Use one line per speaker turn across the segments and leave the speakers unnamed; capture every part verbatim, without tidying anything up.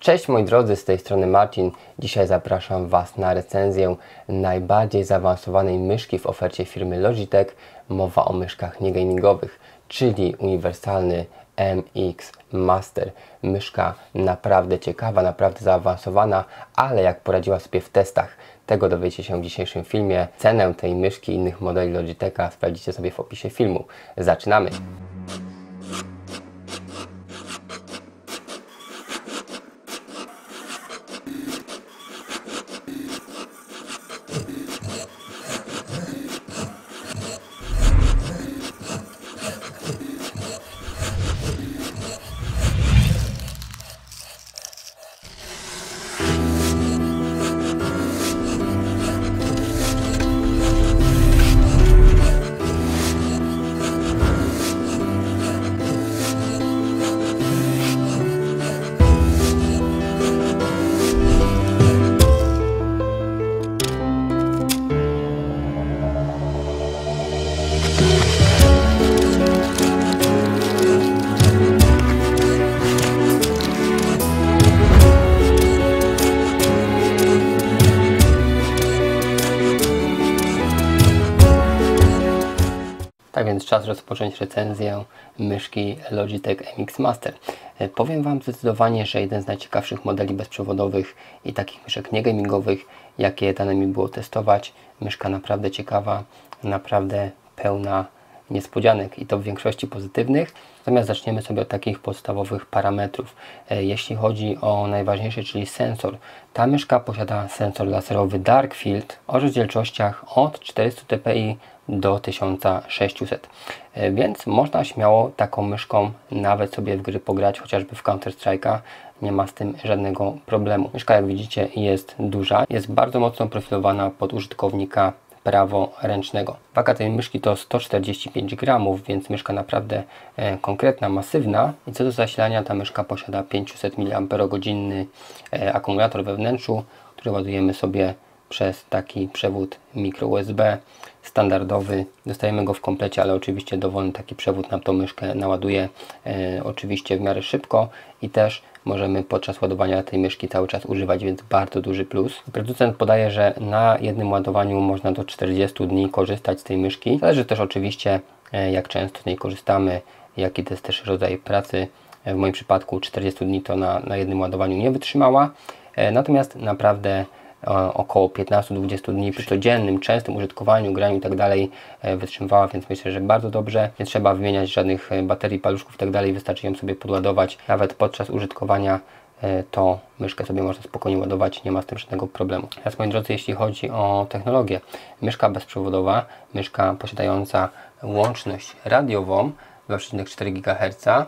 Cześć moi drodzy, z tej strony Marcin. Dzisiaj zapraszam Was na recenzję najbardziej zaawansowanej myszki w ofercie firmy Logitech. Mowa o myszkach niegamingowych, czyli uniwersalny M X Master. Myszka naprawdę ciekawa, naprawdę zaawansowana, ale jak poradziła sobie w testach, tego dowiecie się w dzisiejszym filmie. Cenę tej myszki i innych modeli Logitecha sprawdzicie sobie w opisie filmu. Zaczynamy! Tak więc czas rozpocząć recenzję myszki Logitech M X Master. Powiem Wam zdecydowanie, że jeden z najciekawszych modeli bezprzewodowych i takich myszek niegamingowych, jakie dane mi było testować. Myszka naprawdę ciekawa, naprawdę pełna niespodzianek i to w większości pozytywnych. Natomiast zaczniemy sobie od takich podstawowych parametrów. Jeśli chodzi o najważniejszy, czyli sensor. Ta myszka posiada sensor laserowy Dark Field o rozdzielczościach od czterystu dpi do tysiąc sześćset, więc można śmiało taką myszką nawet sobie w gry pograć, chociażby w Counter Strike'a, nie ma z tym żadnego problemu. Myszka, jak widzicie, jest duża, jest bardzo mocno profilowana pod użytkownika praworęcznego. Waga tej myszki to sto czterdzieści pięć gramów, więc myszka naprawdę e, konkretna, masywna. I co do zasilania, ta myszka posiada pięćset miliamperogodzin e, akumulator we wnętrzu, który ładujemy sobie przez taki przewód mikro U S B standardowy. Dostajemy go w komplecie, ale oczywiście dowolny taki przewód nam tą myszkę naładuje e, oczywiście w miarę szybko i też możemy podczas ładowania tej myszki cały czas używać, więc bardzo duży plus. Producent podaje, że na jednym ładowaniu można do czterdziestu dni korzystać z tej myszki. Zależy też oczywiście, e, jak często z niej korzystamy, jaki to jest też rodzaj pracy. W moim przypadku czterdzieści dni to na, na jednym ładowaniu nie wytrzymała, e, natomiast naprawdę około piętnaście do dwudziestu dni przy codziennym, częstym użytkowaniu, graniu i tak dalej wytrzymywała, więc myślę, że bardzo dobrze. Nie trzeba wymieniać żadnych baterii, paluszków i tak dalej, wystarczy ją sobie podładować. Nawet podczas użytkowania to myszkę sobie można spokojnie ładować, nie ma z tym żadnego problemu. Teraz, moi drodzy, jeśli chodzi o technologię, myszka bezprzewodowa, myszka posiadająca łączność radiową dwa przecinek cztery gigaherca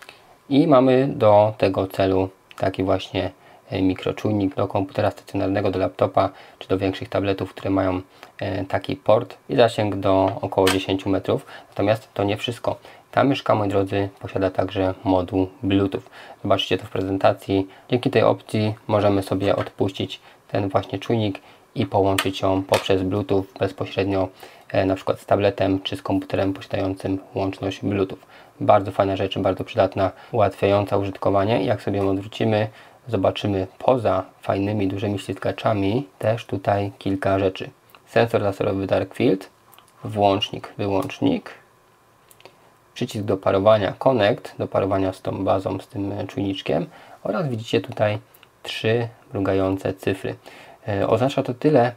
i mamy do tego celu taki właśnie mikroczujnik do komputera stacjonarnego, do laptopa czy do większych tabletów, które mają taki port i zasięg do około dziesięciu metrów. Natomiast to nie wszystko. Ta myszka, moi drodzy, posiada także moduł Bluetooth. Zobaczcie to w prezentacji. Dzięki tej opcji możemy sobie odpuścić ten właśnie czujnik i połączyć ją poprzez Bluetooth bezpośrednio na przykład z tabletem czy z komputerem posiadającym łączność Bluetooth. Bardzo fajna rzecz, bardzo przydatna, ułatwiająca użytkowanie. Jak sobie ją odwrócimy, zobaczymy poza fajnymi, dużymi ściskaczami też tutaj kilka rzeczy. Sensor laserowy Dark Field, włącznik, wyłącznik, przycisk do parowania Connect, do parowania z tą bazą, z tym czujniczkiem oraz widzicie tutaj trzy mrugające cyfry. E, oznacza to tyle,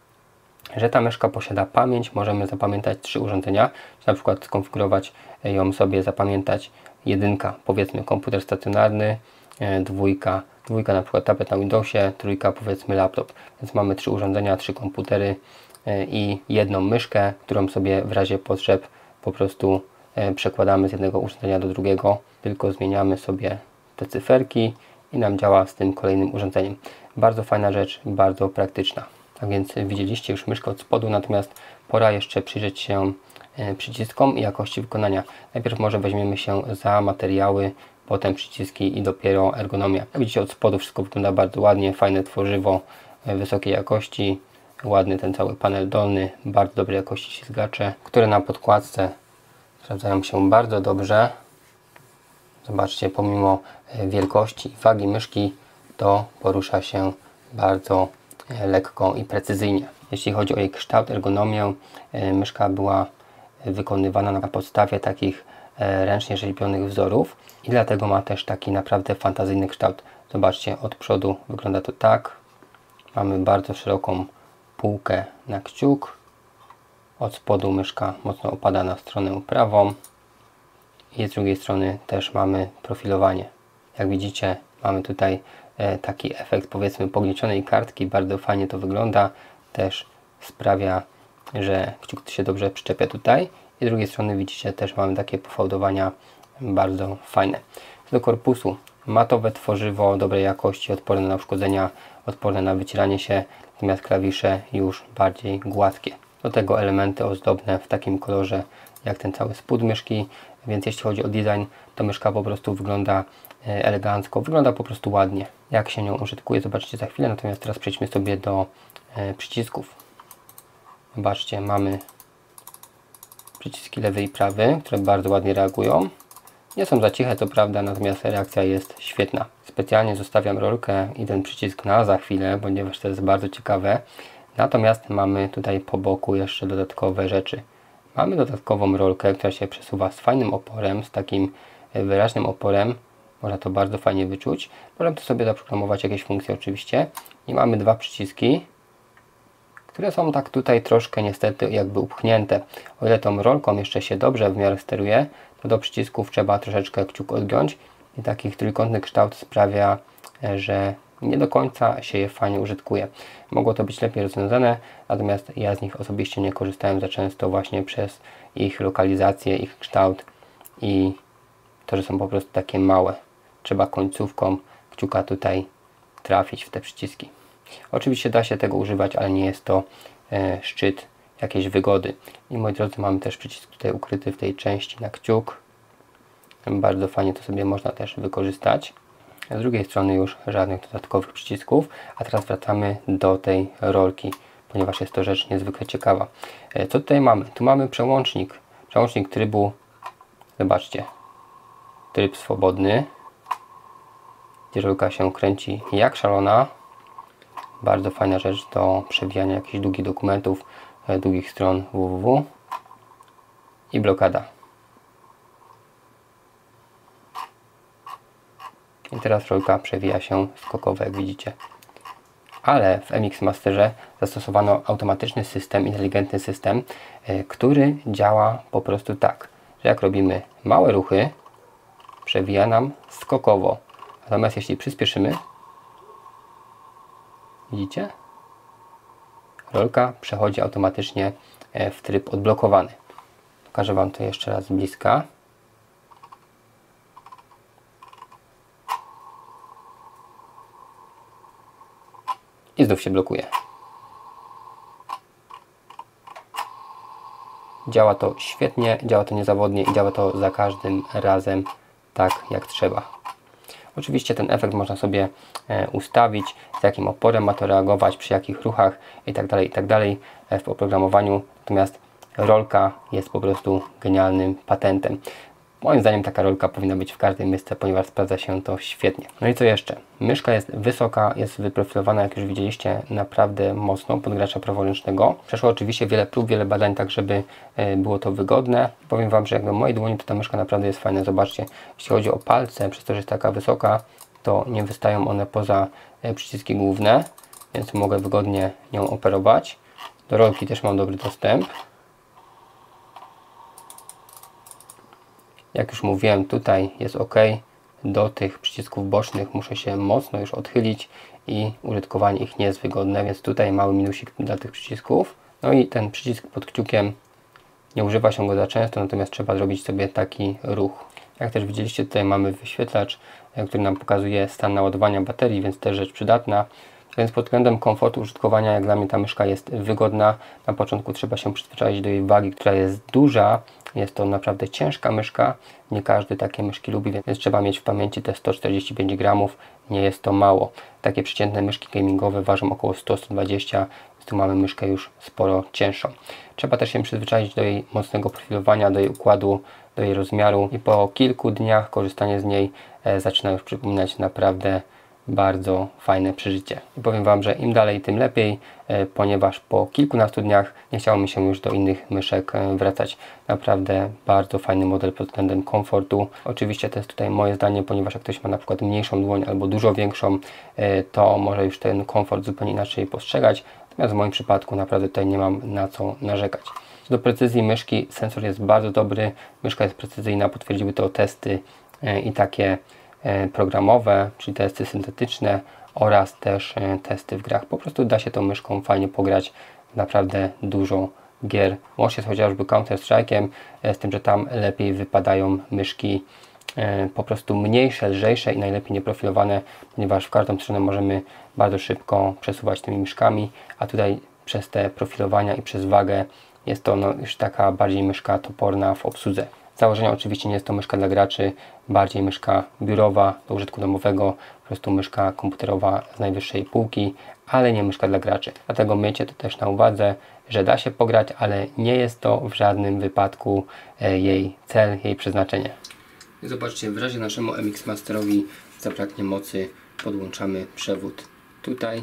że ta myszka posiada pamięć, możemy zapamiętać trzy urządzenia, czy na przykład skonfigurować ją sobie, zapamiętać jedynka, powiedzmy komputer stacjonarny, e, dwójka, dwójka na przykład tablet na Windowsie, trójka powiedzmy laptop, więc mamy trzy urządzenia, trzy komputery e, i jedną myszkę, którą sobie w razie potrzeb po prostu e, przekładamy z jednego urządzenia do drugiego, tylko zmieniamy sobie te cyferki i nam działa z tym kolejnym urządzeniem. Bardzo fajna rzecz, bardzo praktyczna. Tak więc widzieliście już myszkę od spodu, natomiast pora jeszcze przyjrzeć się przyciskom i jakości wykonania. Najpierw może weźmiemy się za materiały, potem przyciski i dopiero ergonomia. Jak widzicie, od spodu wszystko wygląda bardzo ładnie, fajne tworzywo wysokiej jakości, ładny ten cały panel dolny, bardzo dobrej jakości ślizgacze, które na podkładce sprawdzają się bardzo dobrze. Zobaczcie, pomimo wielkości i wagi myszki to porusza się bardzo lekko i precyzyjnie. Jeśli chodzi o jej kształt, ergonomię, myszka była wykonywana na podstawie takich ręcznie rzeźbionych wzorów i dlatego ma też taki naprawdę fantazyjny kształt. Zobaczcie, od przodu wygląda to tak. Mamy bardzo szeroką półkę na kciuk. Od spodu myszka mocno opada na stronę prawą i z drugiej strony też mamy profilowanie. Jak widzicie, mamy tutaj taki efekt, powiedzmy, pogniecionej kartki. Bardzo fajnie to wygląda. Też sprawia, że kciuk się dobrze przyczepia tutaj. I z drugiej strony widzicie, też mamy takie pofałdowania bardzo fajne. Do korpusu matowe tworzywo dobrej jakości, odporne na uszkodzenia, odporne na wycieranie się, natomiast klawisze już bardziej gładkie. Do tego elementy ozdobne w takim kolorze jak ten cały spód myszki, więc jeśli chodzi o design, to myszka po prostu wygląda elegancko, wygląda po prostu ładnie. Jak się nią użytkuje, zobaczycie za chwilę, natomiast teraz przejdźmy sobie do e, przycisków. Zobaczcie, mamy przyciski lewy i prawy, które bardzo ładnie reagują. Nie są za ciche, to prawda, natomiast reakcja jest świetna. Specjalnie zostawiam rolkę i ten przycisk na za chwilę, ponieważ to jest bardzo ciekawe. Natomiast mamy tutaj po boku jeszcze dodatkowe rzeczy. Mamy dodatkową rolkę, która się przesuwa z fajnym oporem, z takim wyraźnym oporem. Można to bardzo fajnie wyczuć. Możemy to sobie zaprogramować jakieś funkcje oczywiście. I mamy dwa przyciski, które są tak tutaj troszkę niestety jakby upchnięte. O ile tą rolką jeszcze się dobrze w miarę steruje, to do przycisków trzeba troszeczkę kciuk odgiąć i taki trójkątny kształt sprawia, że nie do końca się je fajnie użytkuje. Mogło to być lepiej rozwiązane, natomiast ja z nich osobiście nie korzystałem za często właśnie przez ich lokalizację, ich kształt i to, że są po prostu takie małe. Trzeba końcówką kciuka tutaj trafić w te przyciski. Oczywiście da się tego używać, ale nie jest to e, szczyt jakiejś wygody. I moi drodzy, mamy też przycisk tutaj ukryty w tej części na kciuk. Bardzo fajnie to sobie można też wykorzystać. Z drugiej strony już żadnych dodatkowych przycisków. A teraz wracamy do tej rolki, ponieważ jest to rzecz niezwykle ciekawa. E, co tutaj mamy? Tu mamy przełącznik. Przełącznik trybu, zobaczcie, tryb swobodny, gdzie rolka się kręci jak szalona. Bardzo fajna rzecz do przewijania jakichś długich dokumentów, długich stron www. I blokada. I teraz rolka przewija się skokowo, jak widzicie. Ale w M X Masterze zastosowano automatyczny system, inteligentny system, który działa po prostu tak, że jak robimy małe ruchy, przewija nam skokowo. Natomiast jeśli przyspieszymy, widzicie? Rolka przechodzi automatycznie w tryb odblokowany. Pokażę Wam to jeszcze raz z bliska. I znów się blokuje. Działa to świetnie, działa to niezawodnie i działa to za każdym razem tak jak trzeba. Oczywiście ten efekt można sobie ustawić, z jakim oporem ma to reagować, przy jakich ruchach itd., itd. w oprogramowaniu. Natomiast rolka jest po prostu genialnym patentem. Moim zdaniem taka rolka powinna być w każdej myszce, ponieważ sprawdza się to świetnie. No i co jeszcze? Myszka jest wysoka, jest wyprofilowana, jak już widzieliście, naprawdę mocno pod gracza praworęcznego. Przeszło oczywiście wiele prób, wiele badań, tak żeby było to wygodne. Powiem Wam, że jak do mojej dłoni, to ta myszka naprawdę jest fajna. Zobaczcie, jeśli chodzi o palce, przez to, że jest taka wysoka, to nie wystają one poza przyciski główne, więc mogę wygodnie nią operować. Do rolki też mam dobry dostęp. Jak już mówiłem, tutaj jest ok. Do tych przycisków bocznych muszę się mocno już odchylić i użytkowanie ich nie jest wygodne, więc tutaj mały minusik dla tych przycisków. No i ten przycisk pod kciukiem, nie używa się go za często, natomiast trzeba zrobić sobie taki ruch. Jak też widzieliście, tutaj mamy wyświetlacz, który nam pokazuje stan naładowania baterii, więc też rzecz przydatna. Więc pod względem komfortu użytkowania, jak dla mnie ta myszka jest wygodna. Na początku trzeba się przyzwyczaić do jej wagi, która jest duża. Jest to naprawdę ciężka myszka. Nie każdy takie myszki lubi, więc trzeba mieć w pamięci te sto czterdzieści pięć gramów. Nie jest to mało. Takie przeciętne myszki gamingowe ważą około sto do stu dwudziestu, więc tu mamy myszkę już sporo cięższą. Trzeba też się przyzwyczaić do jej mocnego profilowania, do jej układu, do jej rozmiaru i po kilku dniach korzystania z niej e, zaczyna już przypominać naprawdę bardzo fajne przeżycie. I powiem Wam, że im dalej, tym lepiej, ponieważ po kilkunastu dniach nie chciało mi się już do innych myszek wracać. Naprawdę bardzo fajny model pod względem komfortu. Oczywiście to jest tutaj moje zdanie, ponieważ jak ktoś ma na przykład mniejszą dłoń albo dużo większą, to może już ten komfort zupełnie inaczej postrzegać. Natomiast w moim przypadku naprawdę tutaj nie mam na co narzekać. Co do precyzji myszki, sensor jest bardzo dobry, myszka jest precyzyjna, potwierdziły to testy i takie programowe, czyli testy syntetyczne oraz też testy w grach. Po prostu da się tą myszką fajnie pograć naprawdę dużo gier, łącznie z chociażby Counter Strike'iem, z tym, że tam lepiej wypadają myszki po prostu mniejsze, lżejsze i najlepiej nieprofilowane, ponieważ w każdą stronę możemy bardzo szybko przesuwać tymi myszkami, a tutaj przez te profilowania i przez wagę jest to no, już taka bardziej myszka toporna w obsłudze. Z założenia oczywiście nie jest to myszka dla graczy, bardziej myszka biurowa do użytku domowego, po prostu myszka komputerowa z najwyższej półki, ale nie myszka dla graczy. Dlatego miejcie to też na uwadze, że da się pograć, ale nie jest to w żadnym wypadku jej cel, jej przeznaczenie. Zobaczcie, w razie naszemu M X Masterowi zabraknie mocy, podłączamy przewód tutaj.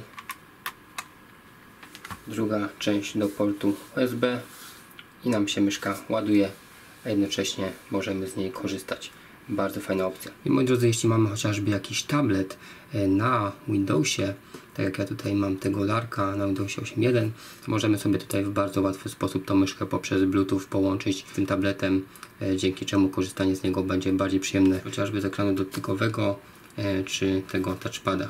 Druga część do portu U S B i nam się myszka ładuje, a jednocześnie możemy z niej korzystać. Bardzo fajna opcja. I moi drodzy, jeśli mamy chociażby jakiś tablet na Windowsie, tak jak ja tutaj mam tego Larka na Windowsie osiem jeden, to możemy sobie tutaj w bardzo łatwy sposób tą myszkę poprzez Bluetooth połączyć z tym tabletem, dzięki czemu korzystanie z niego będzie bardziej przyjemne, chociażby z ekranu dotykowego czy tego touchpada.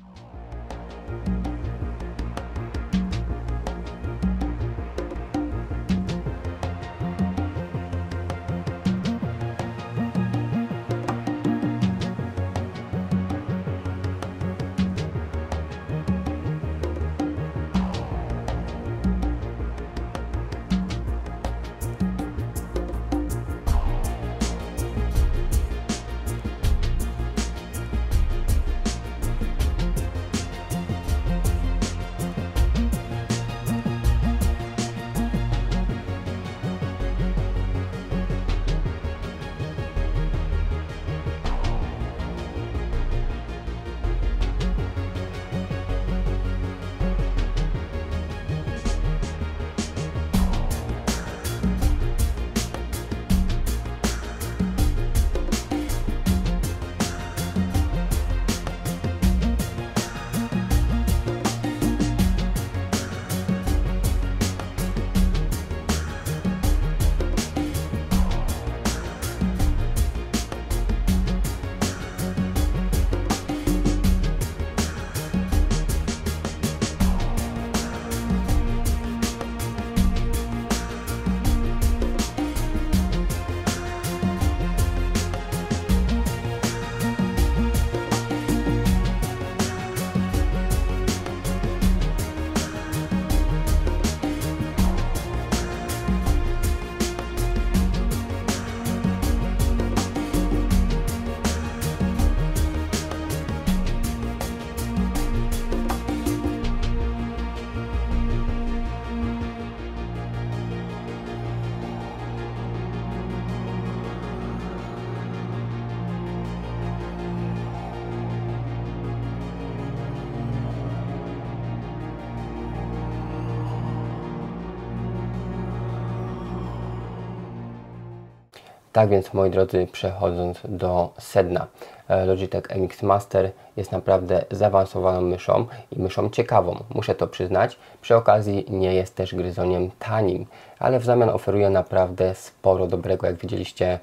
Tak więc, moi drodzy, przechodząc do sedna, Logitech M X Master jest naprawdę zaawansowaną myszą i myszą ciekawą, muszę to przyznać. Przy okazji nie jest też gryzoniem tanim, ale w zamian oferuje naprawdę sporo dobrego, jak widzieliście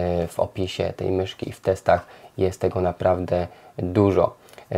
w opisie tej myszki i w testach jest tego naprawdę dużo.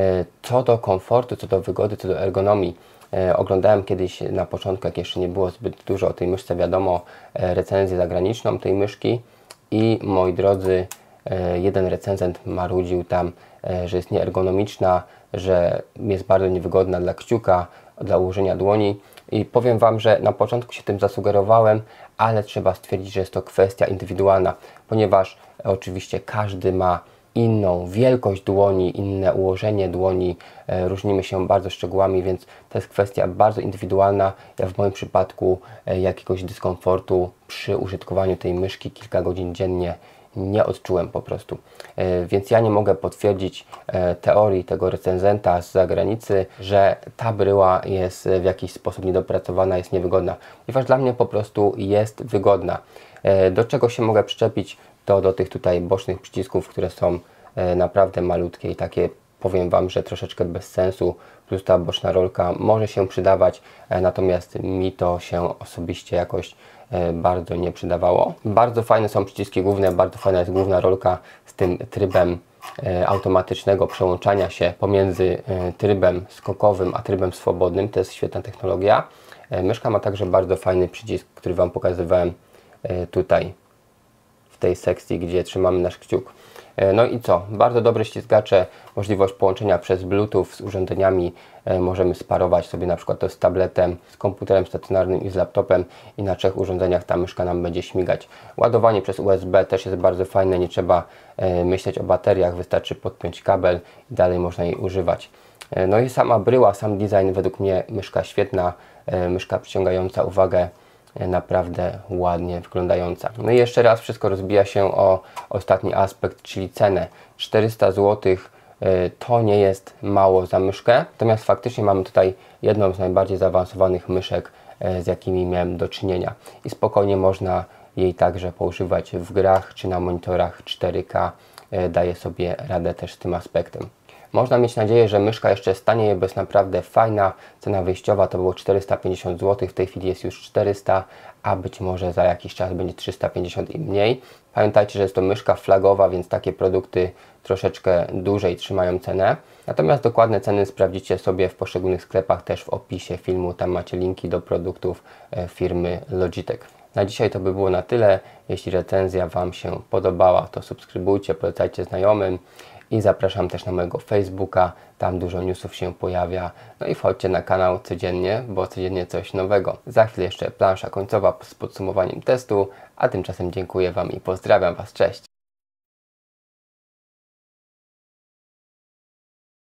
Co do komfortu, co do wygody, co do ergonomii, oglądałem kiedyś na początku, jak jeszcze nie było zbyt dużo o tej myszce wiadomo, recenzję zagraniczną tej myszki i moi drodzy, jeden recenzent marudził tam, że jest nieergonomiczna, że jest bardzo niewygodna dla kciuka, dla ułożenia dłoni i powiem Wam, że na początku się tym zasugerowałem, ale trzeba stwierdzić, że jest to kwestia indywidualna, ponieważ oczywiście każdy ma inną wielkość dłoni, inne ułożenie dłoni, e, różnimy się bardzo szczegółami, więc to jest kwestia bardzo indywidualna. Ja w moim przypadku e, jakiegoś dyskomfortu przy użytkowaniu tej myszki kilka godzin dziennie nie odczułem po prostu. Więc ja nie mogę potwierdzić teorii tego recenzenta z zagranicy, że ta bryła jest w jakiś sposób niedopracowana, jest niewygodna, ponieważ dla mnie po prostu jest wygodna. Do czego się mogę przyczepić, to do tych tutaj bocznych przycisków, które są naprawdę malutkie i takie, powiem Wam, że troszeczkę bez sensu, plus ta boczna rolka może się przydawać, natomiast mi to się osobiście jakoś bardzo nie przydawało. Bardzo fajne są przyciski główne, bardzo fajna jest główna rolka z tym trybem automatycznego przełączania się pomiędzy trybem skokowym a trybem swobodnym. To jest świetna technologia. Myszka ma także bardzo fajny przycisk, który Wam pokazywałem tutaj w tej sekcji, gdzie trzymamy nasz kciuk. No i co? Bardzo dobre ściskacze, możliwość połączenia przez Bluetooth z urządzeniami. Możemy sparować sobie na przykład to z tabletem, z komputerem stacjonarnym i z laptopem i na trzech urządzeniach ta myszka nam będzie śmigać. Ładowanie przez U S B też jest bardzo fajne, nie trzeba myśleć o bateriach, wystarczy podpiąć kabel i dalej można jej używać. No i sama bryła, sam design, według mnie myszka świetna, myszka przyciągająca uwagę, naprawdę ładnie wyglądająca. No i jeszcze raz wszystko rozbija się o ostatni aspekt, czyli cenę. czterysta złotych to nie jest mało za myszkę, natomiast faktycznie mamy tutaj jedną z najbardziej zaawansowanych myszek, z jakimi miałem do czynienia i spokojnie można jej także poużywać w grach czy na monitorach cztery K, daje sobie radę też z tym aspektem. Można mieć nadzieję, że myszka jeszcze stanieje, bo jest naprawdę fajna. Cena wyjściowa to było czterysta pięćdziesiąt złotych, w tej chwili jest już czterysta, a być może za jakiś czas będzie trzysta pięćdziesiąt i mniej. Pamiętajcie, że jest to myszka flagowa, więc takie produkty troszeczkę dłużej trzymają cenę. Natomiast dokładne ceny sprawdzicie sobie w poszczególnych sklepach, też w opisie filmu. Tam macie linki do produktów firmy Logitech. Na dzisiaj to by było na tyle. Jeśli recenzja Wam się podobała, to subskrybujcie, polecajcie znajomym. I zapraszam też na mojego Facebooka, tam dużo newsów się pojawia. No i wchodźcie na kanał codziennie, bo codziennie coś nowego. Za chwilę jeszcze plansza końcowa z podsumowaniem testu, a tymczasem dziękuję Wam i pozdrawiam Was, cześć!